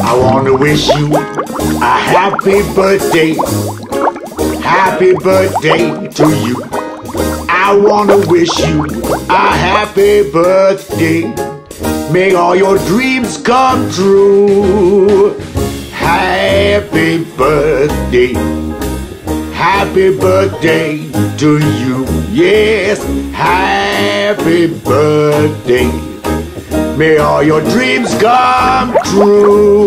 I wanna wish you a happy birthday. Happy birthday to you. I wanna wish you a happy birthday. Make all your dreams come true. Happy birthday. Happy birthday to you. Yes, happy birthday. May all your dreams come true.